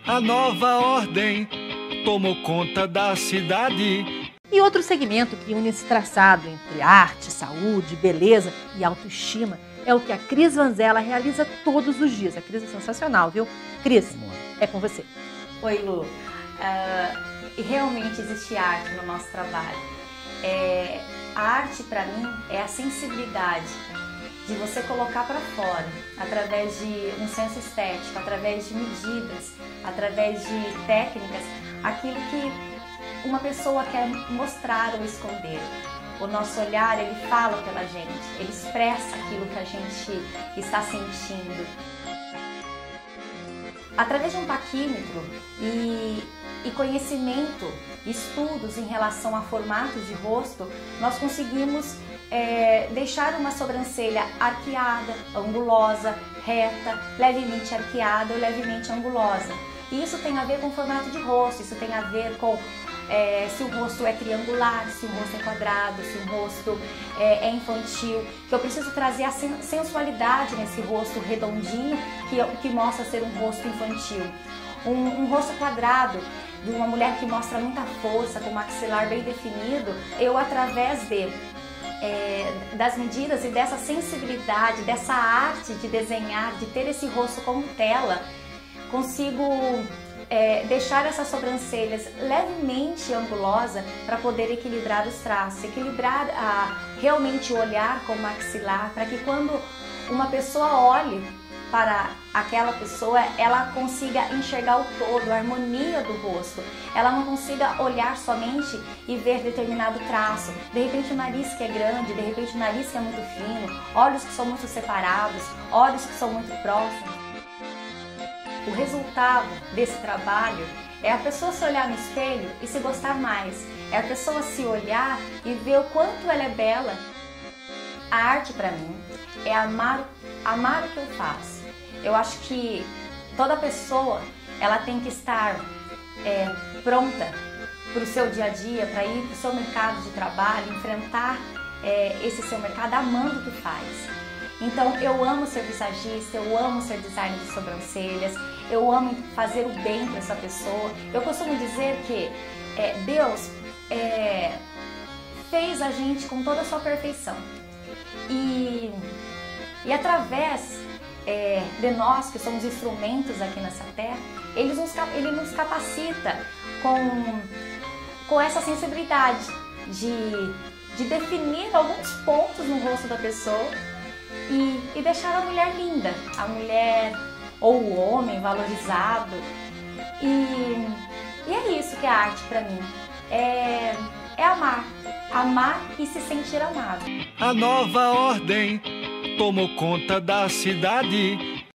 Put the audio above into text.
A nova ordem tomou conta da cidade. E outro segmento que une esse traçado entre arte, saúde, beleza e autoestima é o que a Cris Vanzella realiza todos os dias. A Cris é sensacional, viu? Cris, é com você. Oi, Lu. E realmente existe arte no nosso trabalho. A arte, para mim, é a sensibilidade de você colocar para fora, através de um senso estético, através de medidas, através de técnicas, aquilo que uma pessoa quer mostrar ou esconder. O nosso olhar, ele fala pela gente, ele expressa aquilo que a gente está sentindo. Através de um paquímetro e conhecimento, estudos em relação a formatos de rosto, nós conseguimos deixar uma sobrancelha arqueada, angulosa, reta, levemente arqueada ou levemente angulosa. E isso tem a ver com o formato de rosto, isso tem a ver com se o rosto é triangular, se o rosto é quadrado, se o rosto é infantil, que eu preciso trazer a sensualidade nesse rosto redondinho que mostra ser um rosto infantil. Um rosto quadrado de uma mulher que mostra muita força, com o maxilar bem definido, eu através das medidas e dessa sensibilidade, dessa arte de desenhar, de ter esse rosto como tela, consigo deixar essas sobrancelhas levemente angulosa para poder equilibrar os traços, equilibrar realmente o olhar com o maxilar, para que quando uma pessoa olhe para aquela pessoa, ela consiga enxergar o todo, a harmonia do rosto. Ela não consiga olhar somente e ver determinado traço. De repente o nariz que é grande, de repente o nariz que é muito fino, olhos que são muito separados, olhos que são muito próximos. O resultado desse trabalho é a pessoa se olhar no espelho e se gostar mais. É a pessoa se olhar e ver o quanto ela é bela. A arte para mim é amar o que eu faço. Eu acho que toda pessoa ela tem que estar pronta para o seu dia a dia, para ir para o seu mercado de trabalho, enfrentar esse seu mercado amando o que faz. Então eu amo ser visagista, eu amo ser designer de sobrancelhas, eu amo fazer o bem para essa pessoa. Eu costumo dizer que Deus fez a gente com toda a sua perfeição. E através de nós, que somos instrumentos aqui nessa terra, Ele nos capacita com essa sensibilidade de definir alguns pontos no rosto da pessoa e deixar a mulher linda, a mulher ou o homem valorizado. E é isso que é arte para mim, é amar e se sentir amado. A nova ordem tomou conta da cidade.